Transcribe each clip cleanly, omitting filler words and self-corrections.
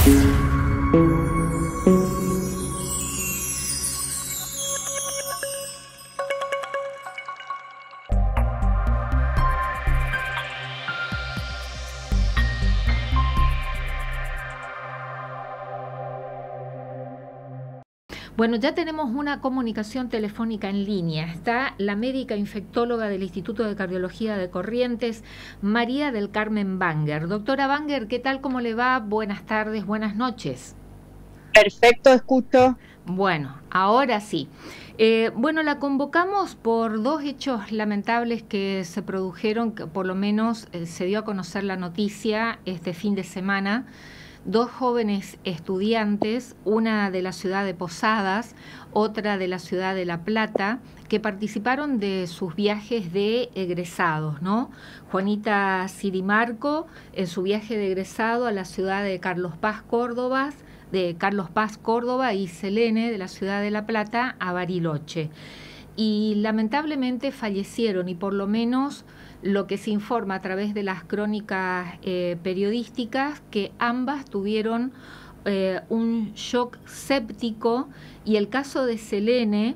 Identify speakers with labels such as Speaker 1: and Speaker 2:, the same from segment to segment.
Speaker 1: Bueno, ya tenemos una comunicación telefónica en línea. Está la médica infectóloga del Instituto de Cardiología de Corrientes, María del Carmen Banger. Doctora Banger, ¿qué tal? ¿Cómo le va? Buenas tardes, buenas noches.
Speaker 2: Perfecto, escucho.
Speaker 1: Bueno, ahora sí. Bueno, la convocamos por dos hechos lamentables que se produjeron, que por lo menos se dio a conocer la noticia este fin de semana. Dos jóvenes estudiantes, una de la ciudad de Posadas, otra de la ciudad de La Plata, que participaron de sus viajes de egresados, ¿no? Juanita Sirimarco en su viaje de egresado a la ciudad de Carlos Paz, Córdoba, y Selene de la ciudad de La Plata a Bariloche. Y lamentablemente fallecieron, y por lo menos lo que se informa a través de las crónicas periodísticas, que ambas tuvieron un shock séptico, y el caso de Selene,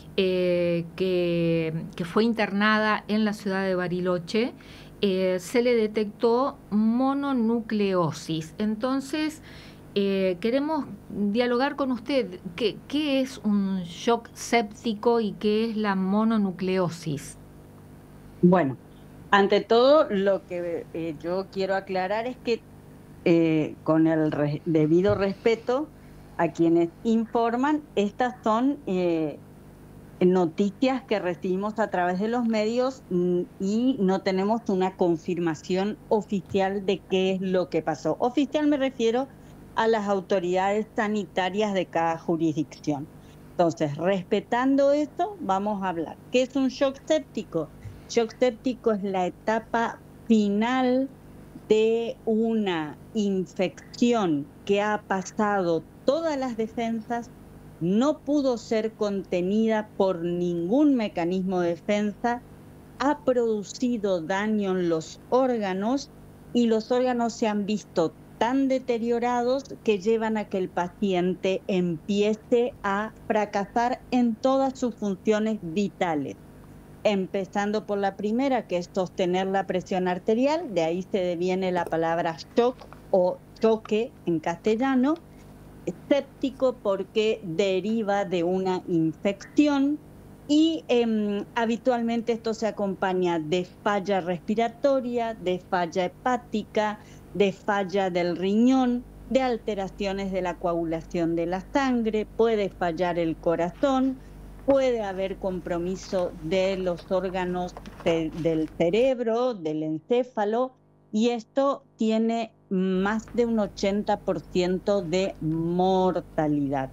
Speaker 1: que fue internada en la ciudad de Bariloche, se le detectó mononucleosis. Entonces, queremos dialogar con usted. ¿Qué es un shock séptico y qué es la mononucleosis?
Speaker 2: Bueno, ante todo, lo que yo quiero aclarar es que con el debido respeto a quienes informan, estas son noticias que recibimos a través de los medios y no tenemos una confirmación oficial de qué es lo que pasó. Oficial me refiero a las autoridades sanitarias de cada jurisdicción. Entonces, respetando esto, vamos a hablar. ¿Qué es un shock séptico? Shock séptico es la etapa final de una infección que ha pasado todas las defensas, no pudo ser contenida por ningún mecanismo de defensa, ha producido daño en los órganos y los órganos se han visto tan deteriorados que llevan a que el paciente empiece a fracasar en todas sus funciones vitales. Empezando por la primera, que es sostener la presión arterial, de ahí se deviene la palabra shock o choque en castellano. Séptico porque deriva de una infección y habitualmente esto se acompaña de falla respiratoria, de falla hepática, de falla del riñón, de alteraciones de la coagulación de la sangre, puede fallar el corazón, puede haber compromiso de los órganos del cerebro, del encéfalo, y esto tiene más de un 80% de mortalidad.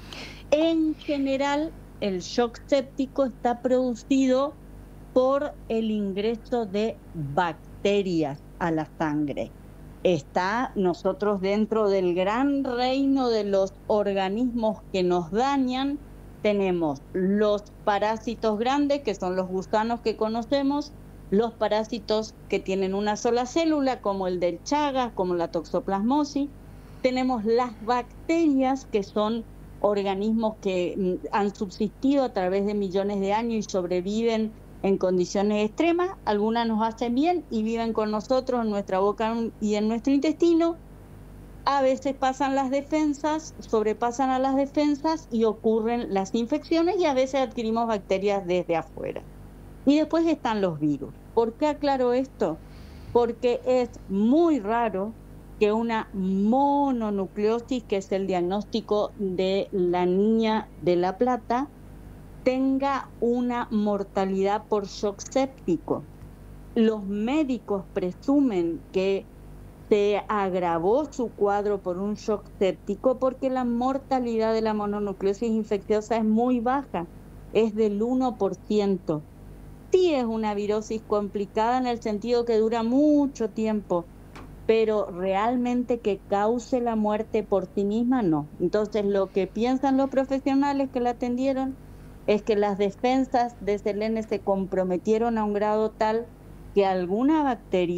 Speaker 2: En general, el shock séptico está producido por el ingreso de bacterias a la sangre. Está nosotros dentro del gran reino de los organismos que nos dañan. Tenemos los parásitos grandes, que son los gusanos que conocemos, los parásitos que tienen una sola célula, como el del Chagas, como la toxoplasmosis. Tenemos las bacterias, que son organismos que han subsistido a través de millones de años y sobreviven en condiciones extremas. Algunas nos hacen bien y viven con nosotros en nuestra boca y en nuestro intestino. A veces pasan las defensas, sobrepasan a las defensas y ocurren las infecciones, y a veces adquirimos bacterias desde afuera. Y después están los virus. ¿Por qué aclaro esto? Porque es muy raro que una mononucleosis, que es el diagnóstico de la niña de La Plata, tenga una mortalidad por shock séptico. Los médicos presumen que se agravó su cuadro por un shock séptico porque la mortalidad de la mononucleosis infecciosa es muy baja, es del 1%. Sí es una virosis complicada en el sentido que dura mucho tiempo, pero realmente que cause la muerte por sí misma, no. Entonces, lo que piensan los profesionales que la atendieron es que las defensas de Selene se comprometieron a un grado tal que alguna bacteria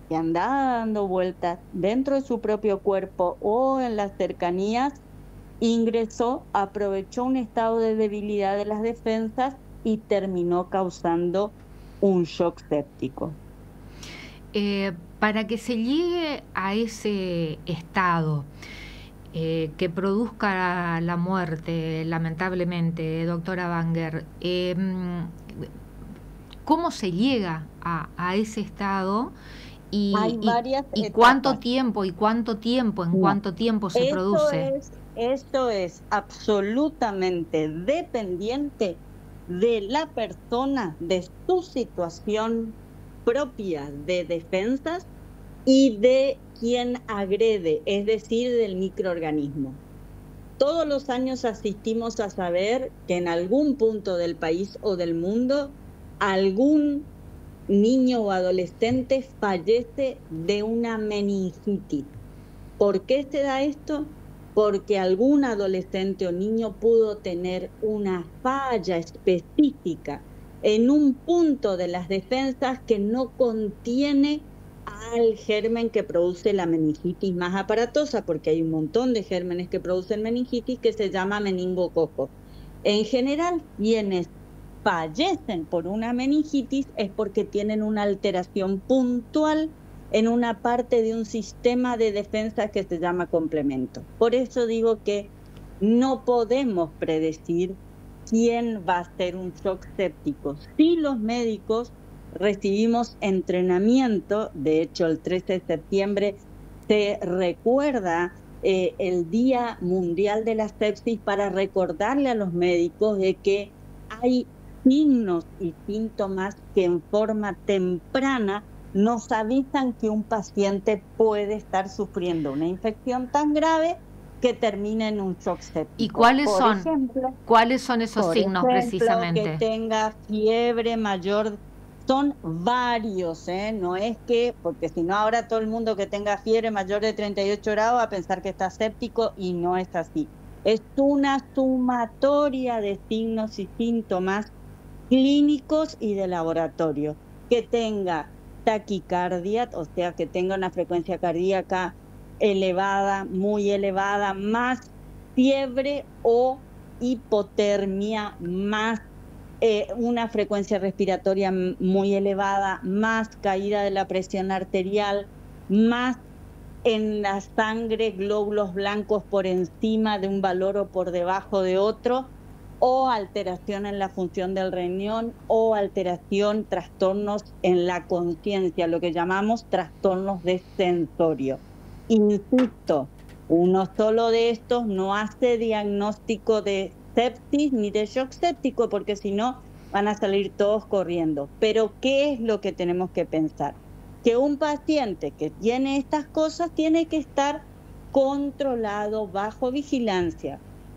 Speaker 2: que andaba dando vueltas dentro de su propio cuerpo o en las cercanías, ingresó, aprovechó un estado de debilidad de las defensas y terminó causando un shock séptico.
Speaker 1: Para que se llegue a ese estado que produzca la muerte, lamentablemente, doctora Banger, ¿cómo se llega a ese estado?
Speaker 2: Hay varias
Speaker 1: ¿En
Speaker 2: etapas.
Speaker 1: cuánto tiempo se produce?
Speaker 2: Esto es absolutamente dependiente de la persona, de su situación propia de defensas y de quien agrede, es decir, del microorganismo. Todos los años asistimos a saber que en algún punto del país o del mundo algún niño o adolescente fallece de una meningitis. ¿Por qué se da esto? Porque algún adolescente o niño pudo tener una falla específica en un punto de las defensas que no contiene al germen que produce la meningitis más aparatosa, porque hay un montón de gérmenes que producen meningitis que se llama meningococo. En general, quienes fallecen por una meningitis es porque tienen una alteración puntual en una parte de un sistema de defensa que se llama complemento. Por eso digo que no podemos predecir quién va a ser un shock séptico. Sí, los médicos recibimos entrenamiento, de hecho el 13 de septiembre se recuerda el Día Mundial de la Sepsis para recordarle a los médicos de que hay signos y síntomas que en forma temprana nos avisan que un paciente puede estar sufriendo una infección tan grave que termina en un shock séptico.
Speaker 1: ¿Y cuáles son esos signos precisamente?
Speaker 2: Que tenga fiebre mayor, son varios, no es que, porque si no ahora todo el mundo que tenga fiebre mayor de 38 grados va a pensar que está séptico y no es así. Es una sumatoria de signos y síntomas clínicos y de laboratorio, que tenga taquicardia, o sea, que tenga una frecuencia cardíaca elevada, muy elevada, más fiebre o hipotermia, más una frecuencia respiratoria muy elevada, más caída de la presión arterial, más en la sangre glóbulos blancos por encima de un valor o por debajo de otro, o alteración en la función del riñón, o alteración, trastornos en la conciencia, lo que llamamos trastornos de sensorio. Insisto, uno solo de estos no hace diagnóstico de sepsis ni de shock séptico, porque si no van a salir todos corriendo. Pero ¿qué es lo que tenemos que pensar? Que un paciente que tiene estas cosas tiene que estar controlado, bajo vigilancia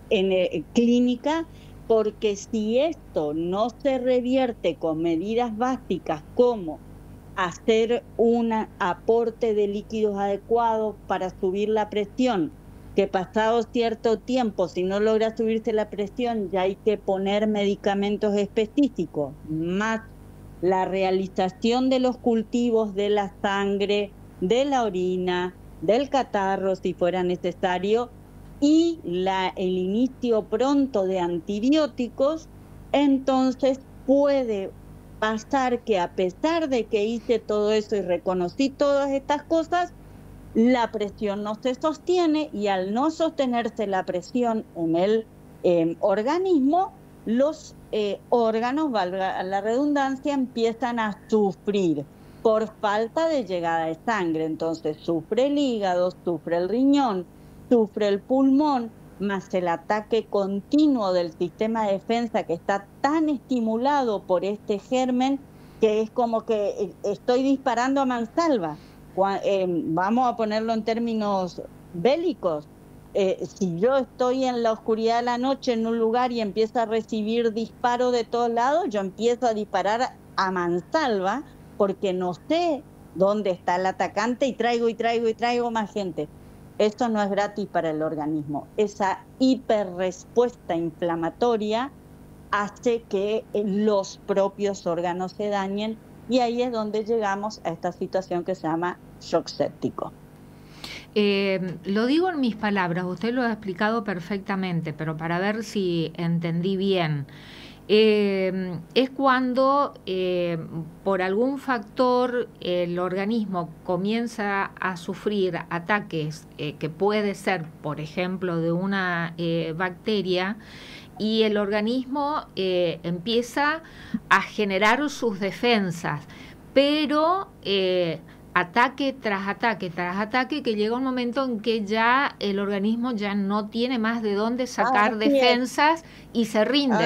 Speaker 2: clínica, porque si esto no se revierte con medidas básicas como hacer un aporte de líquidos adecuados para subir la presión, que pasado cierto tiempo, si no logra subirse la presión, ya hay que poner medicamentos específicos, más la realización de los cultivos de la sangre, de la orina, del catarro, si fuera necesario, y el inicio pronto de antibióticos, entonces puede pasar que a pesar de que hice todo eso y reconocí todas estas cosas, la presión no se sostiene, y al no sostenerse la presión en el organismo, los órganos, valga la redundancia, empiezan a sufrir por falta de llegada de sangre. Entonces sufre el hígado, sufre el riñón, sufre el pulmón, más el ataque continuo del sistema de defensa que está tan estimulado por este germen que es como que estoy disparando a mansalva. Vamos a ponerlo en términos bélicos. Si yo estoy en la oscuridad de la noche en un lugar y empiezo a recibir disparos de todos lados, yo empiezo a disparar a mansalva porque no sé dónde está el atacante y traigo más gente. Esto no es gratis para el organismo. Esa hiperrespuesta inflamatoria hace que los propios órganos se dañen y ahí es donde llegamos a esta situación que se llama shock séptico.
Speaker 1: Lo digo en mis palabras, usted lo ha explicado perfectamente, pero para ver si entendí bien. Es cuando por algún factor el organismo comienza a sufrir ataques que puede ser, por ejemplo, de una bacteria, y el organismo empieza a generar sus defensas, pero ataque tras ataque tras ataque, que llega un momento en que ya el organismo ya no tiene más de dónde sacar defensas y se rinde.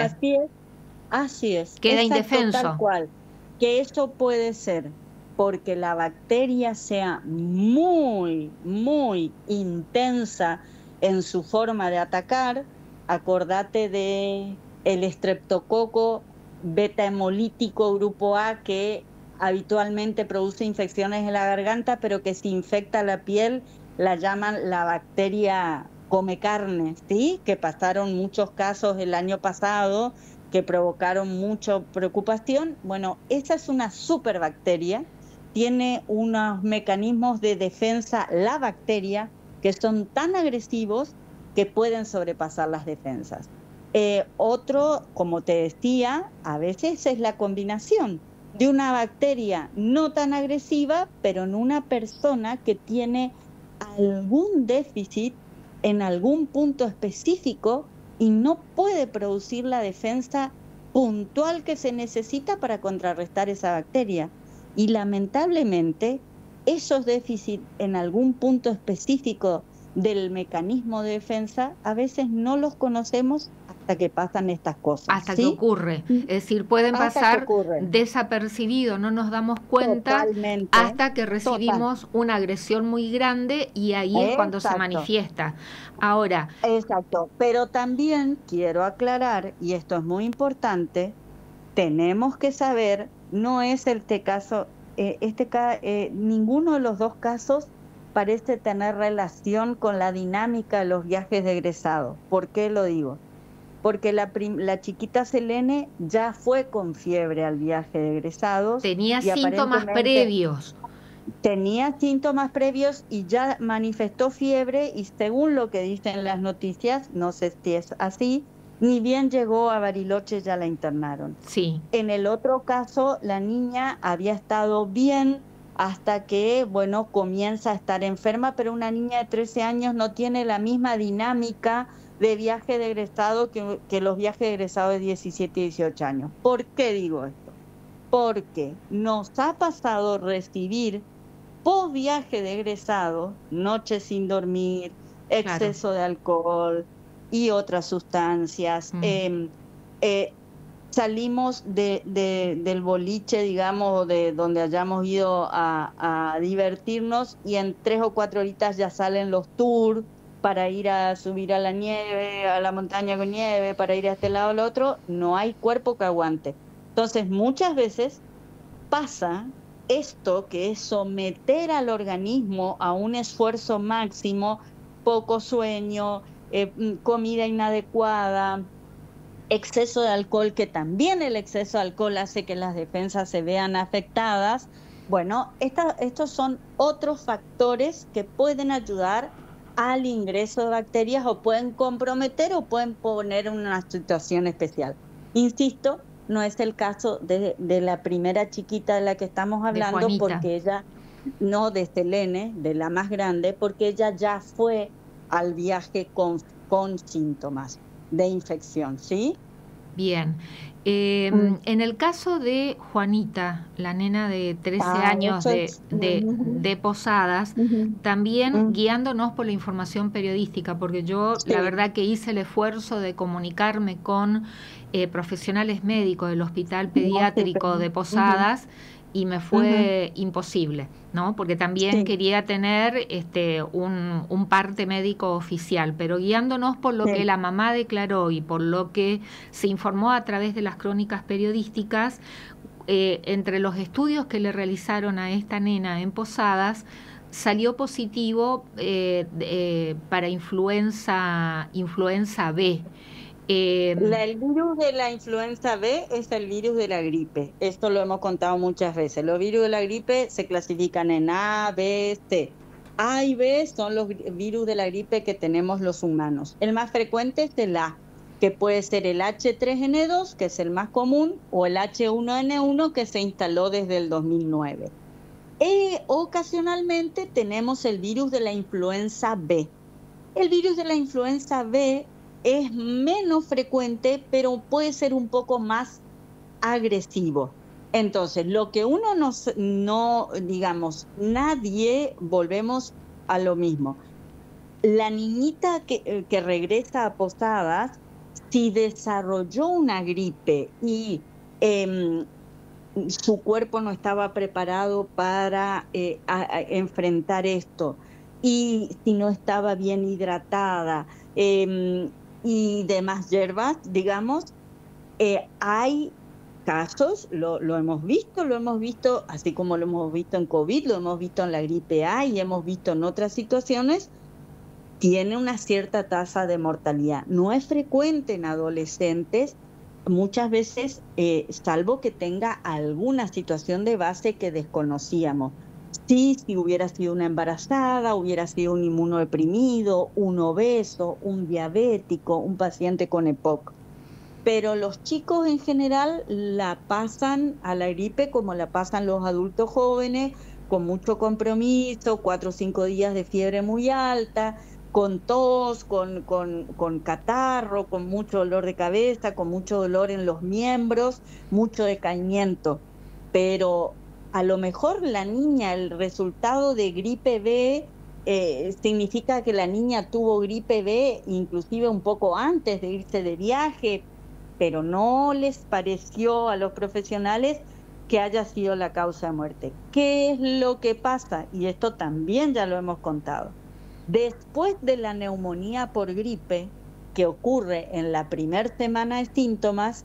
Speaker 2: Así es.
Speaker 1: Queda
Speaker 2: exacto,
Speaker 1: indefenso.
Speaker 2: Tal cual. Que eso puede ser porque la bacteria sea muy, muy intensa en su forma de atacar. Acordate de el estreptococo beta hemolítico grupo A, que habitualmente produce infecciones en la garganta, pero que si infecta la piel la llaman la bacteria come carne, ¿sí? Que pasaron muchos casos el año pasado que provocaron mucha preocupación. Bueno, esa es una superbacteria, tiene unos mecanismos de defensa, la bacteria, que son tan agresivos que pueden sobrepasar las defensas. Otro, como te decía, a veces es la combinación de una bacteria no tan agresiva, pero en una persona que tiene algún déficit en algún punto específico y no puede producir la defensa puntual que se necesita para contrarrestar esa bacteria. Y lamentablemente, esos déficits en algún punto específico del mecanismo de defensa, a veces no los conocemos hasta que pasan estas cosas.
Speaker 1: Hasta ¿sí? que ocurre. Es decir, pueden pasar desapercibidos, no nos damos cuenta. Totalmente. Hasta que recibimos una agresión muy grande y ahí es cuando se manifiesta. Ahora.
Speaker 2: Exacto. Pero también quiero aclarar, y esto es muy importante, tenemos que saber, no es este caso, ninguno de los dos casos parece tener relación con la dinámica de los viajes de egresado. ¿Por qué lo digo? Porque la chiquita Selene ya fue con fiebre al viaje de egresados.
Speaker 1: Tenía síntomas previos.
Speaker 2: Tenía síntomas previos y ya manifestó fiebre, y según lo que dicen las noticias, no sé si es así, ni bien llegó a Bariloche ya la internaron.
Speaker 1: Sí.
Speaker 2: En el otro caso, la niña había estado bien hasta que, bueno, comienza a estar enferma, pero una niña de 13 años no tiene la misma dinámica de viaje de egresado que los viajes de egresado de 17 y 18 años. ¿Por qué digo esto? Porque nos ha pasado recibir post viaje de egresado, noches sin dormir, exceso de alcohol y otras sustancias. Salimos del boliche, digamos, de donde hayamos ido a divertirnos, y en 3 o 4 horitas ya salen los tours para ir a subir a la nieve, a la montaña con nieve, para ir a este lado o al otro. No hay cuerpo que aguante. Entonces, muchas veces pasa esto, que es someter al organismo a un esfuerzo máximo, poco sueño, comida inadecuada, exceso de alcohol, que también el exceso de alcohol hace que las defensas se vean afectadas. Bueno, estos son otros factores que pueden ayudar al ingreso de bacterias, o pueden comprometer o pueden poner en una situación especial. Insisto, no es el caso de la primera chiquita de la que estamos hablando, porque ella, no de Selene, de la más grande, porque ella ya fue al viaje con síntomas de infección, ¿sí?
Speaker 1: Bien. En el caso de Juanita, la nena de 13 años de Posadas, también guiándonos por la información periodística, porque yo la verdad que hice el esfuerzo de comunicarme con profesionales médicos del Hospital Pediátrico de Posadas, y me fue imposible, ¿no? Porque también quería tener un parte médico oficial, pero guiándonos por lo que la mamá declaró y por lo que se informó a través de las crónicas periodísticas, entre los estudios que le realizaron a esta nena en Posadas, salió positivo para influenza B.
Speaker 2: El virus de la influenza B es el virus de la gripe. Esto lo hemos contado muchas veces. Los virus de la gripe se clasifican en A, B, C. A y B son los virus de la gripe que tenemos los humanos. El más frecuente es el A, que puede ser el H3N2, que es el más común, o el H1N1, que se instaló desde el 2009. Ocasionalmente tenemos el virus de la influenza B. El virus de la influenza B es menos frecuente, pero puede ser un poco más agresivo. Entonces, lo que uno no, digamos, nadie, volvemos a lo mismo. La niñita que regresa a Posadas, si desarrolló una gripe y su cuerpo no estaba preparado para enfrentar esto, y si no estaba bien hidratada, y demás hierbas, digamos, hay casos, lo hemos visto, así como lo hemos visto en COVID, lo hemos visto en la gripe A y hemos visto en otras situaciones, tiene una cierta tasa de mortalidad. No es frecuente en adolescentes, muchas veces, salvo que tenga alguna situación de base que desconocíamos. Sí, si hubiera sido una embarazada, hubiera sido un inmunodeprimido, un obeso, un diabético, un paciente con EPOC. Pero los chicos en general la pasan a la gripe como la pasan los adultos jóvenes, con mucho compromiso, 4 o 5 días de fiebre muy alta, con tos, con catarro, con mucho dolor de cabeza, con mucho dolor en los miembros, mucho decaimiento. Pero a lo mejor la niña, el resultado de gripe B, significa que la niña tuvo gripe B inclusive un poco antes de irse de viaje, pero no les pareció a los profesionales que haya sido la causa de muerte. ¿Qué es lo que pasa? Y esto también ya lo hemos contado. Después de la neumonía por gripe, que ocurre en la primera semana de síntomas,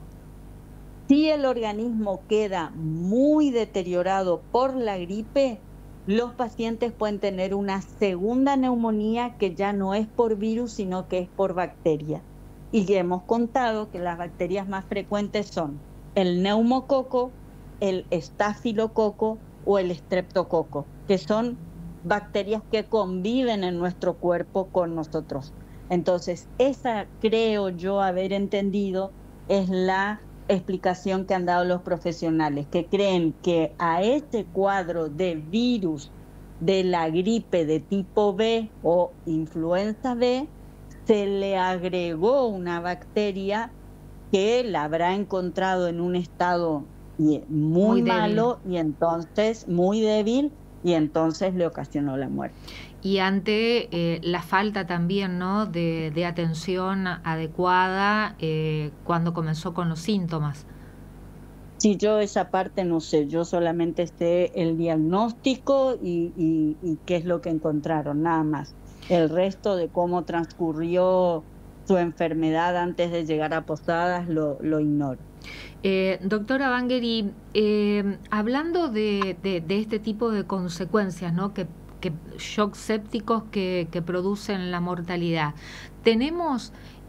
Speaker 2: si el organismo queda muy deteriorado por la gripe, los pacientes pueden tener una segunda neumonía que ya no es por virus, sino que es por bacteria. Y ya hemos contado que las bacterias más frecuentes son el neumococo, el estafilococo o el estreptococo, que son bacterias que conviven en nuestro cuerpo con nosotros. Entonces, esa creo yo haber entendido es la explicación que han dado los profesionales, que creen que a este cuadro de virus de la gripe de tipo B o influenza B se le agregó una bacteria que la habrá encontrado en un estado muy malo y entonces muy débil, y entonces le ocasionó la muerte.
Speaker 1: Y ante la falta también, ¿no?, de atención adecuada cuando comenzó con los síntomas.
Speaker 2: Sí, yo esa parte no sé, yo solamente sé el diagnóstico y qué es lo que encontraron, nada más. El resto de cómo transcurrió su enfermedad antes de llegar a Posadas lo ignoro.
Speaker 1: Doctora Bangery, hablando de este tipo de consecuencias, ¿no?, que shock sépticos que producen la mortalidad, ¿tenemos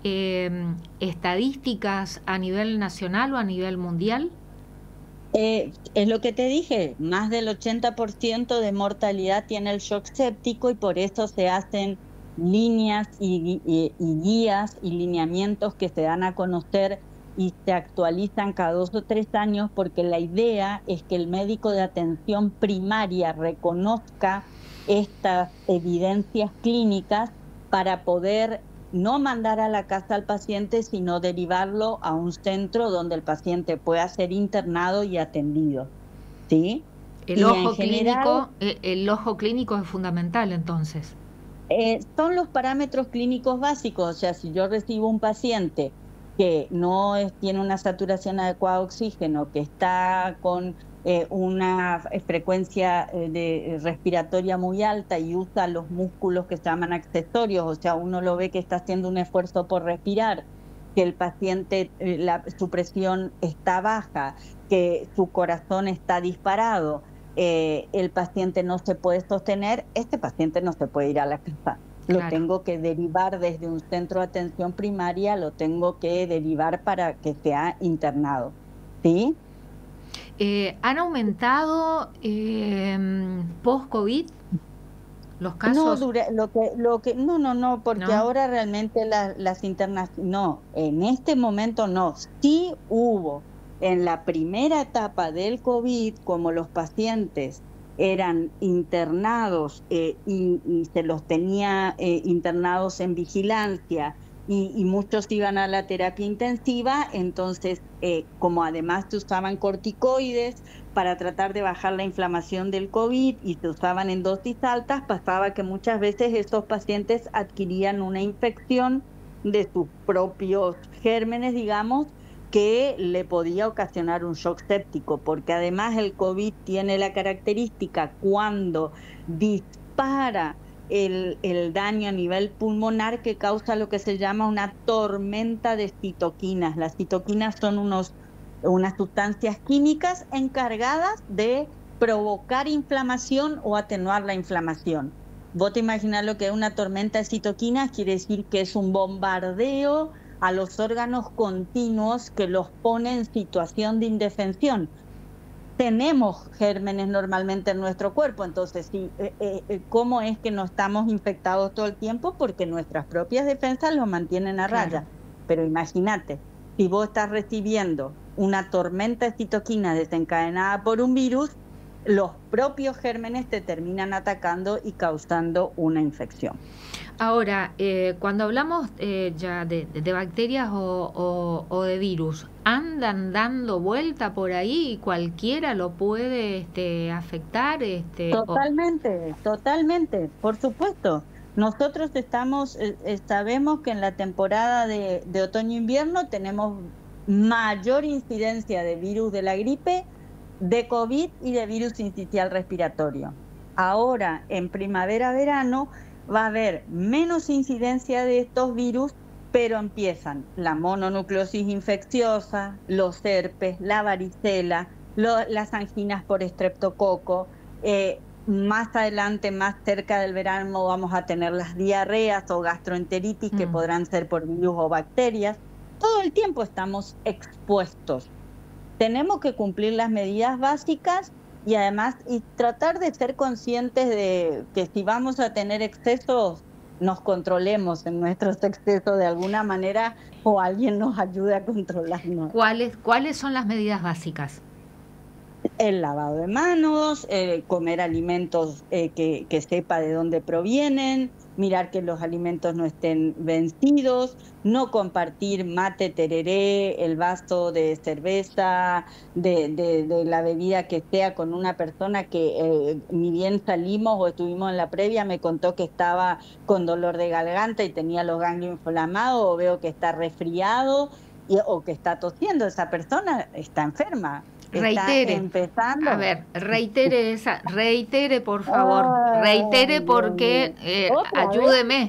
Speaker 1: estadísticas a nivel nacional o a nivel mundial?
Speaker 2: Es lo que te dije, más del 80% de mortalidad tiene el shock séptico, y por eso se hacen líneas y guías y lineamientos que se dan a conocer y se actualizan cada 2 o 3 años, porque la idea es que el médico de atención primaria reconozca estas evidencias clínicas para poder no mandar a la casa al paciente, sino derivarlo a un centro donde el paciente pueda ser internado y atendido, ¿sí?
Speaker 1: El ojo clínico es fundamental, entonces.
Speaker 2: Son los parámetros clínicos básicos. O sea, si yo recibo un paciente que no tiene una saturación adecuada de oxígeno, que está con una frecuencia respiratoria muy alta y usa los músculos que se llaman accesorios, o sea, uno lo ve que está haciendo un esfuerzo por respirar, que el paciente, su presión está baja, que su corazón está disparado, el paciente no se puede sostener, este paciente no se puede ir a la casa. Lo
Speaker 1: Claro.
Speaker 2: tengo que derivar desde un centro de atención primaria, lo tengo que derivar para que sea internado. ¿Sí?
Speaker 1: ¿Han aumentado post-COVID los
Speaker 2: No,
Speaker 1: casos?
Speaker 2: no, porque
Speaker 1: ¿No?
Speaker 2: ahora realmente las internas, no, en este momento no. Sí hubo en la primera etapa del COVID, como los pacientes eran internados y se los tenía internados en vigilancia y muchos iban a la terapia intensiva, entonces como además se usaban corticoides, para tratar de bajar la inflamación del COVID y se usaban en dosis altas, pasaba que muchas veces estos pacientes adquirían una infección de sus propios gérmenes, digamos, que le podía ocasionar un shock séptico, porque además el COVID tiene la característica cuando dispara el daño a nivel pulmonar que causa lo que se llama una tormenta de citoquinas. Las citoquinas son unas sustancias químicas encargadas de provocar inflamación o atenuar la inflamación. Vos te imaginás lo que es una tormenta de citoquinas, quiere decir que es un bombardeo a los órganos continuos que los pone en situación de indefensión. Tenemos gérmenes normalmente en nuestro cuerpo, entonces, ¿cómo es que no estamos infectados todo el tiempo? Porque nuestras propias defensas los mantienen a
Speaker 1: Claro.
Speaker 2: raya. Pero imagínate, si vos estás recibiendo una tormenta de citoquinas desencadenada por un virus, los propios gérmenes te terminan atacando y causando una infección.
Speaker 1: Ahora, cuando hablamos ya de bacterias o de virus, ¿andan dando vuelta por ahí y cualquiera lo puede afectar?
Speaker 2: Totalmente, por supuesto. Nosotros sabemos que en la temporada de otoño-invierno tenemos mayor incidencia de virus de la gripe, de COVID y de virus sincicial respiratorio. Ahora, en primavera-verano, va a haber menos incidencia de estos virus, pero empiezan la mononucleosis infecciosa, los herpes, la varicela, las anginas por estreptococo. Más adelante, más cerca del verano, vamos a tener las diarreas o gastroenteritis que podrán ser por virus o bacterias. Todo el tiempo estamos expuestos. Tenemos que cumplir las medidas básicas y además tratar de ser conscientes de que si vamos a tener excesos, nos controlemos en nuestros excesos de alguna manera o alguien nos ayude a controlarnos.
Speaker 1: ¿Cuáles son las medidas básicas?
Speaker 2: El lavado de manos, comer alimentos que sepa de dónde provienen, mirar que los alimentos no estén vencidos, no compartir mate, tereré, el vaso de cerveza, de la bebida que sea con una persona que ni bien salimos o estuvimos en la previa, me contó que estaba con dolor de garganta y tenía los ganglios inflamados, o veo que está resfriado o que está tosiendo. Esa persona está enferma.
Speaker 1: Reitere.
Speaker 2: Empezando.
Speaker 1: A ver, reitere por favor, reitere porque ayúdeme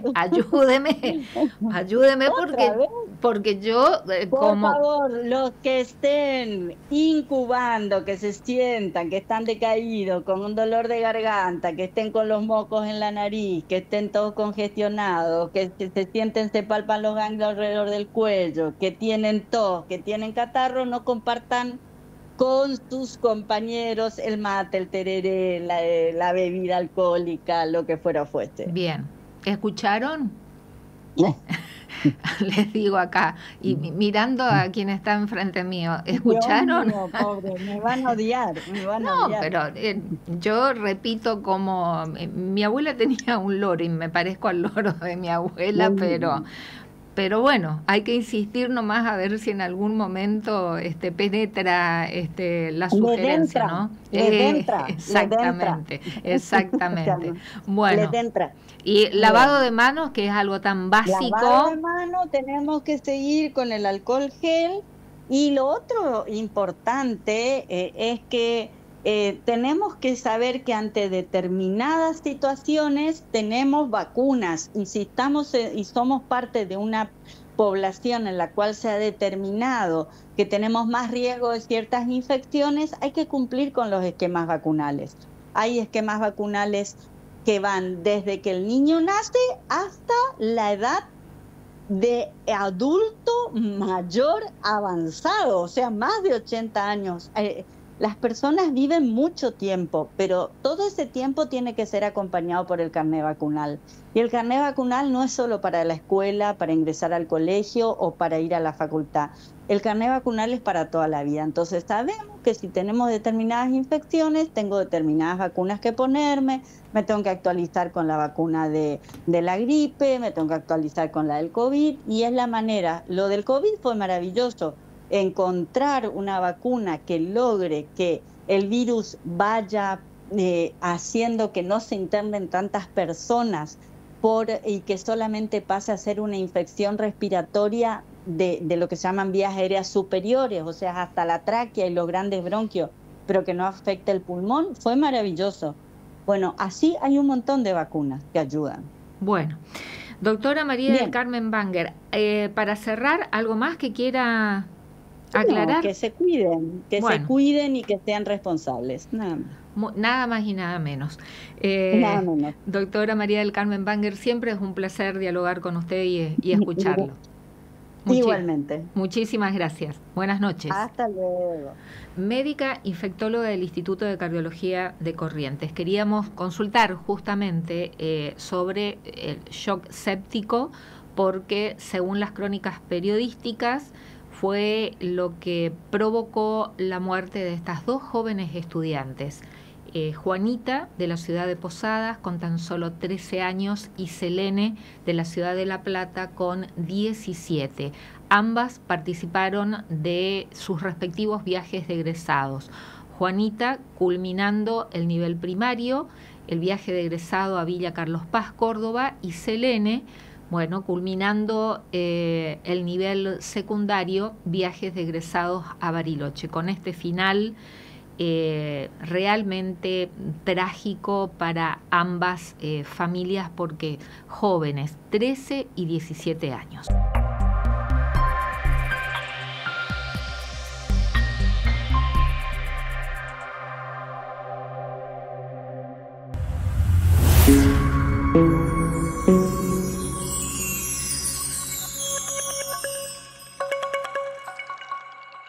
Speaker 1: porque yo
Speaker 2: por favor, los que estén incubando, que se sientan, que están decaídos, con un dolor de garganta, que estén con los mocos en la nariz, que estén todos congestionados, que se sienten, se palpan los ganglios alrededor del cuello, que tienen tos, que tienen catarro, no compartan con sus compañeros el mate, el tereré, la bebida alcohólica, lo que fuese.
Speaker 1: Bien, ¿escucharon? Les digo acá, y mirando a quien está enfrente mío, ¿escucharon?
Speaker 2: Dios mío, pobre, me van a odiar,
Speaker 1: No, pero yo repito como mi abuela tenía un loro y me parezco al loro de mi abuela, pero bueno, hay que insistir nomás a ver si en algún momento penetra la sugerencia, ¿no? Exactamente. Bueno, y lavado de manos, que es algo tan básico.
Speaker 2: Lavado de manos, tenemos que seguir con el alcohol gel. Y lo otro importante es que tenemos que saber que ante determinadas situaciones tenemos vacunas, y si y somos parte de una población en la cual se ha determinado que tenemos más riesgo de ciertas infecciones, hay que cumplir con los esquemas vacunales. Hay esquemas vacunales que van desde que el niño nace hasta la edad de adulto mayor avanzado, o sea, más de 80 años. Las personas viven mucho tiempo, pero todo ese tiempo tiene que ser acompañado por el carné vacunal. Y el carné vacunal no es solo para la escuela, para ingresar al colegio o para ir a la facultad. El carné vacunal es para toda la vida. Entonces sabemos que si tenemos determinadas infecciones, tengo determinadas vacunas que ponerme, me tengo que actualizar con la vacuna de la gripe, me tengo que actualizar con la del COVID, y es la manera. Lo del COVID fue maravilloso. Encontrar una vacuna que logre que el virus vaya haciendo que no se internen tantas personas y que solamente pase a ser una infección respiratoria de lo que se llaman vías aéreas superiores, o sea, hasta la tráquea y los grandes bronquios, pero que no afecte el pulmón, fue maravilloso. Bueno, así hay un montón de vacunas que ayudan.
Speaker 1: Bueno, doctora María del Carmen Banger, para cerrar, ¿algo más que quiera aclarar?
Speaker 2: No, que se cuiden, se cuiden y que sean responsables, nada más.
Speaker 1: Nada más y nada menos.
Speaker 2: Nada menos.
Speaker 1: Doctora María del Carmen Banger, siempre es un placer dialogar con usted y escucharlo.
Speaker 2: Igualmente.
Speaker 1: Muchísimas gracias. Buenas noches.
Speaker 2: Hasta luego.
Speaker 1: Médica infectóloga del Instituto de Cardiología de Corrientes. Queríamos consultar justamente sobre el shock séptico, porque según las crónicas periodísticas fue lo que provocó la muerte de estas dos jóvenes estudiantes. Juanita, de la ciudad de Posadas, con tan solo 13 años, y Selene, de la ciudad de La Plata, con 17. Ambas participaron de sus respectivos viajes de egresados. Juanita, culminando el nivel primario, el viaje de egresado a Villa Carlos Paz, Córdoba, y Selene, bueno, culminando el nivel secundario, viajes de egresados a Bariloche. Con este final realmente trágico para ambas familias, porque jóvenes, 13 y 17 años.